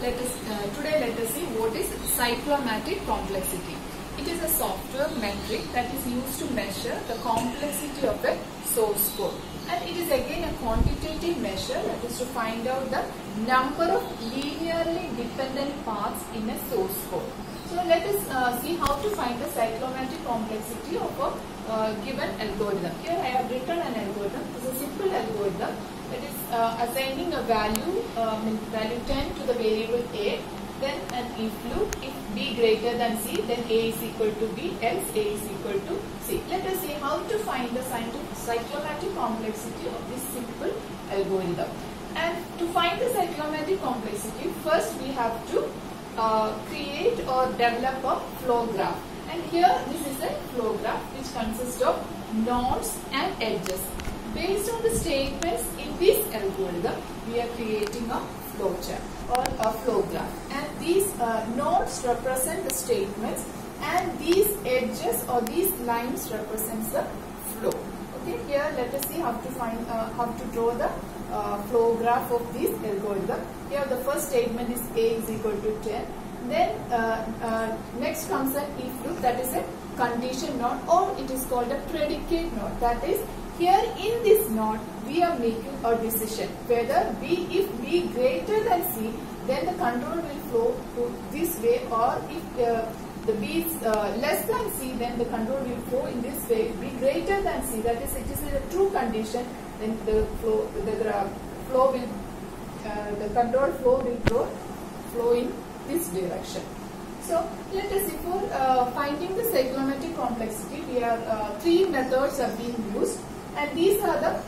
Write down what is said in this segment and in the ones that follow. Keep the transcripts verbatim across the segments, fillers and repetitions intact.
let us uh, today let us see what is cyclomatic complexity. It is a software metric that is used to measure the complexity of a source code, and it is again a quantitative measure that is to find out the number of linearly dependent paths in a source code. So let us uh, see how to find the cyclomatic complexity of a uh, given algorithm. Here I have written an algorithm. This is a simple algorithm that is uh, assigning a value, uh, value ten to the variable a, then an if loop. If b greater than c, then a is equal to b, else a is equal to c. Let us see how to find the cyclomatic complexity of this simple algorithm. And to find the cyclomatic complexity, first we have to uh, create or develop a flow graph. And here this is a flow graph which consists of nodes and edges. Based on the statements in this algorithm, we are creating a flowchart or a flow graph. And these uh, nodes represent the statements, and these edges or these lines represents the flow. Okay, here let us see how to find uh, how to draw the uh, flow graph of this algorithm. Here the first statement is a is equal to ten. Then uh, uh, next comes an if loop, that is a condition node, or it is called a predicate node. That is, here in this node we are making a decision whether b, if b greater than c, then the control will flow to this way, or if uh, the b is uh, less than c, then the control will flow in this way. B greater than c, that is, it is a true condition, then the flow the, the flow will uh, the control flow will flow flow in this direction. So let us see, for uh, finding the cyclomatic complexity, we are uh, three methods are being used, and these are the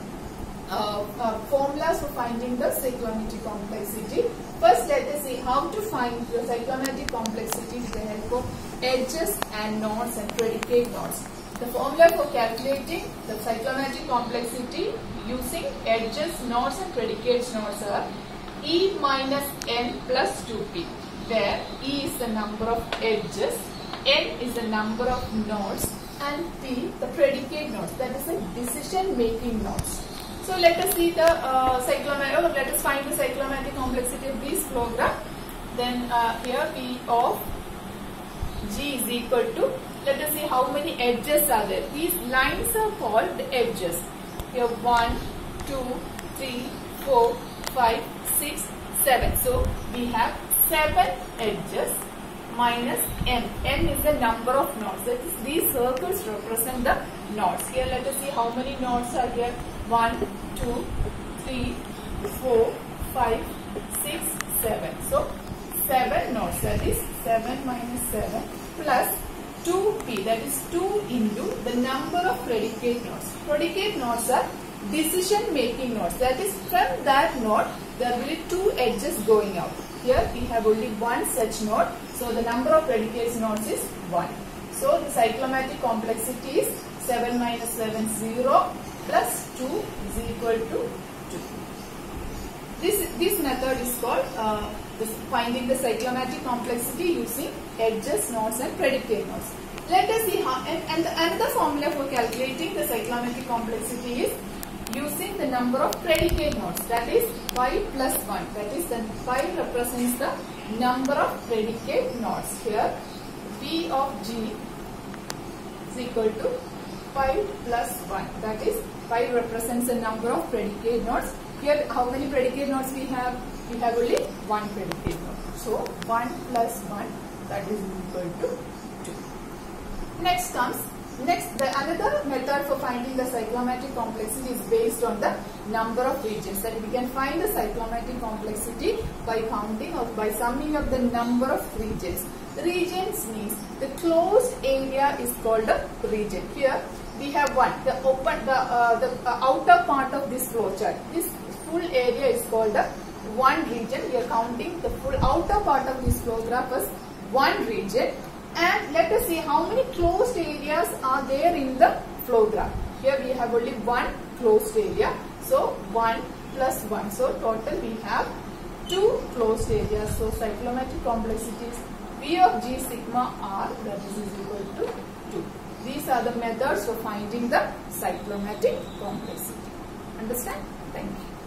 uh, uh, formulas for finding the cyclomatic complexity. First, let us see how to find the cyclomatic complexity with the help of edges and nodes and predicate nodes. The formula for calculating the cyclomatic complexity using edges, nodes and predicate nodes are E minus n plus two p, where E is the number of edges, n is the number of nodes, and p the predicate nodes, that is a decision making nodes. So let us see the uh, cyclomatic, oh, let us find the cyclomatic complexity of this flow graph. Then uh, here P of G is equal to, let us see how many edges are there. These lines are called the edges. Here one, two, three, four, five, six, seven. So we have seven edges minus n. n is the number of nodes. That is, these circles represent the nodes. Here let us see how many nodes are here. one, two, three, four, five, six, seven. So seven nodes, that is seven minus seven plus two p, that is two into the number of predicate nodes. Predicate nodes are decision making nodes. That is, from that node there will be two edges going out. Here we have only one such node, so the number of predicate nodes is one. So the cyclomatic complexity is seven minus seven, zero, plus two is equal to two. This, this method is called uh, the finding the cyclomatic complexity using edges, nodes and predicate nodes. Let us see how, and, and the, another formula for calculating the cyclomatic complexity is using the number of predicate nodes, that is five plus one, that is, the five represents the number of predicate nodes. Here P of G is equal to five plus one, that is five represents the number of predicate nodes. Here how many predicate nodes we have? We have only one predicate node. So one plus one, that is equal to two. Next comes Next, the another method for finding the cyclomatic complexity is based on the number of regions. That we can find the cyclomatic complexity by counting or by summing up the number of regions. Regions means the closed area is called a region. Here we have one, the open, the uh, the uh, outer part of this flowchart. This full area is called a one region. We are counting the full outer part of this flow graph as one region. And let us see how many closed areas are there in the flow graph. Here we have only one closed area. So one plus one. So total we have two closed areas. So cyclomatic complexity is P of G sigma R, that is equal to two. These are the methods for finding the cyclomatic complexity. Understand? Thank you.